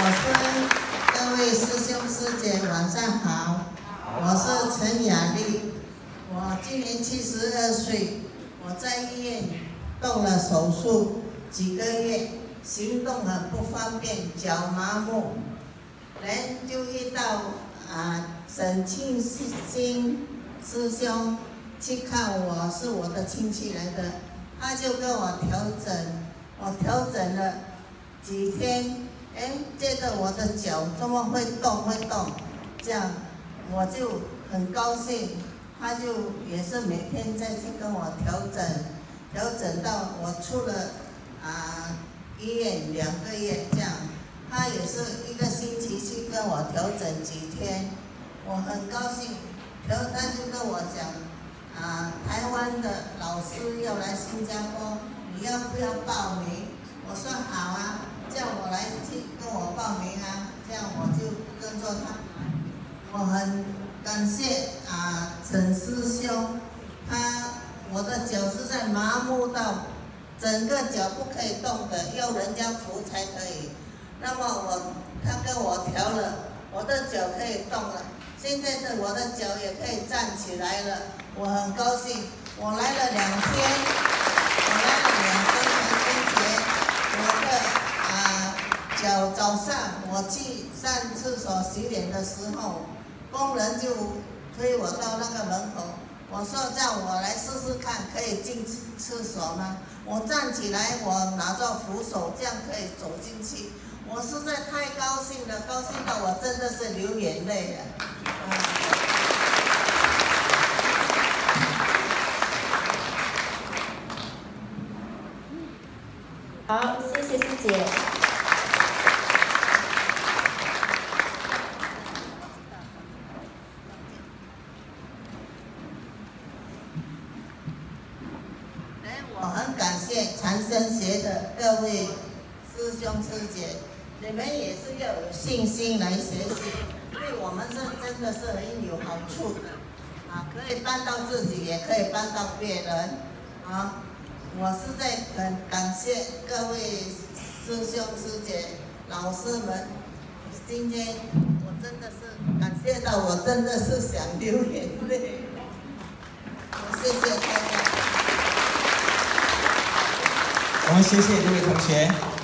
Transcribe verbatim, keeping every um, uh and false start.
老师、各位师兄师姐，晚上好。我是陈雅丽，我今年七十二岁，我在医院动了手术几个月，行动很不方便，脚麻木，人就遇到啊沈庆新师兄去看我，是我的亲戚来的，他就跟我调整，我调整了几天，哎，觉得我的脚怎么会动会动，这样我就很高兴，他就也是每天再去跟我调整，调整到我出了啊医院两个月这样，他也是一个星期去跟我调整几天，我很高兴，然后他就跟我讲，啊台湾的老师要来新加坡，你要不要报名？我说好啊，叫我来去跟我报名啊，这样我就跟着他。我很感谢啊陈师兄，他我的脚是在麻木到整个脚不可以动的，要人家扶才可以。那么我他跟我调了，我的脚可以动了，现在的我的脚也可以站起来了，我很高兴。我来了两天，我来了两天传春节，我的啊脚早上我去上厕所洗脸的时候，工人就推我到那个门口，我说让我来试试看，可以进厕所吗？我站起来，我拿着扶手，这样可以走进去。我实在太高兴了，高兴到我真的是流眼泪了。 好，谢谢师姐。 我很感谢长生学的各位师兄师姐，你们也是要有信心来学习，对我们是真的是很有好处的，啊，可以帮到自己，也可以帮到别人，啊，我是在很感谢各位师兄师姐、老师们，今天我真的是感谢到我真的是想流眼泪，我谢谢大家。 我们谢谢这位同学。